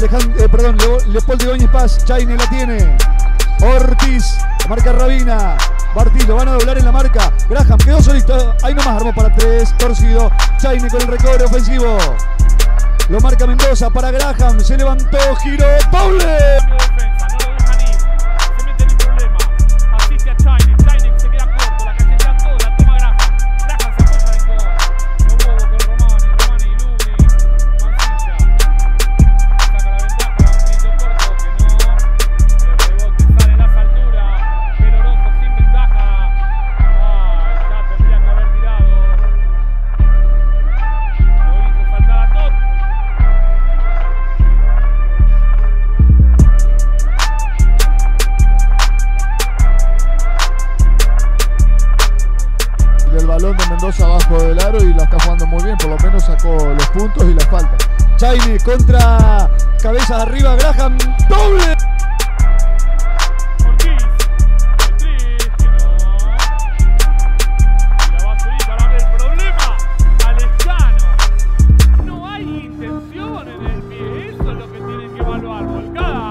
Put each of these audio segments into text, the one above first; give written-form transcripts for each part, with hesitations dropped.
Leopoldo Ibáñez Paz. Chaine la tiene. Ortiz. Marca Rabina. Bartiz lo van a doblar en la marca. Graham quedó solito. Ahí nomás armó para 3. Torcido. Chaine con el recobre ofensivo. Lo marca Mendoza para Graham. Se levantó. Giró. ¡Doble! El balón de Mendoza abajo del aro y la está jugando muy bien, por lo menos sacó los puntos y las faltas. Chaine contra cabeza arriba, Graham, doble. Ortiz, que no. La basurita va a ver el problema. Alejano. No hay intención en el pie, eso es lo que tienen que evaluar. Volcada.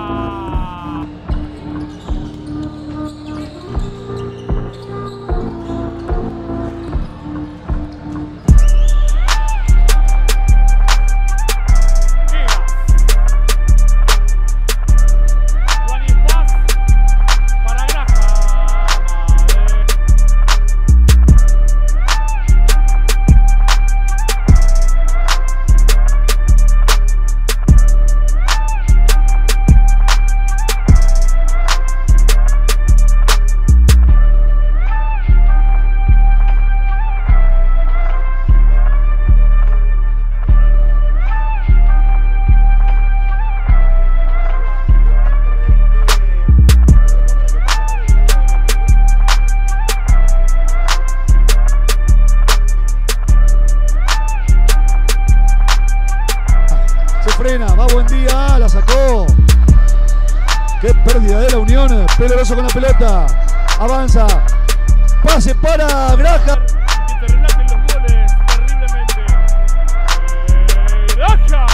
Va buen día, la sacó. Qué pérdida de la Unión. Peloroso con la pelota. Avanza. Pase para Graham. Que te relajen los goles terriblemente. Graham.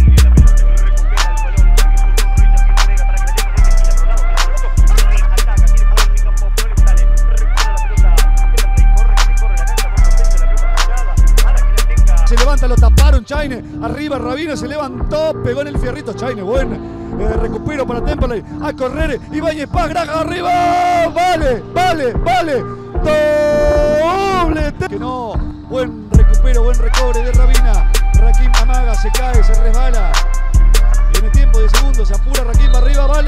Se levanta, lo taparon. Chaine. Arriba Rabina se levantó. Pegó en el fierrito. Chaine, buen recupero para Temperley. A correr. Ibáñez Paz. Graham arriba. Vale. Doble. Que no. Buen recupero, buen recobre de Rabina. Rakim amaga, se cae, se resbala. Tiene tiempo de segundos. Se apura Rakim arriba. Vale.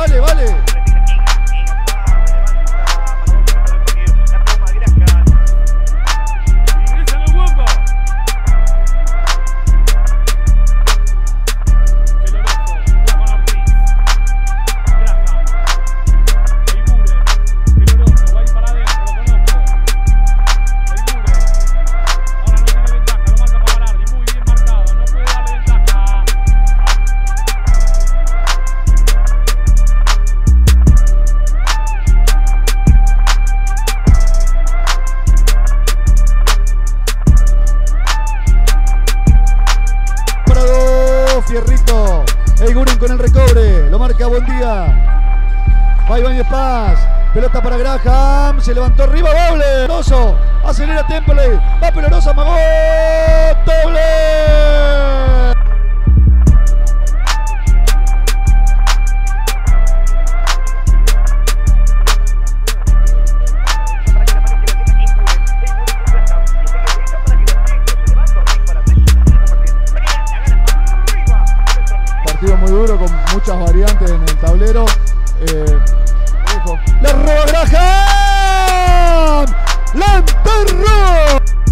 Fierrito, Eiguren con el recobre, lo marca Buendía. Va Ibáñez Paz, pelota para Graham, se levantó arriba, doble. Peloroso, acelera Temperley, va Peloroso, amagó, doble. Partido muy duro con muchas variantes en el tablero. La roba Graham, la enterró.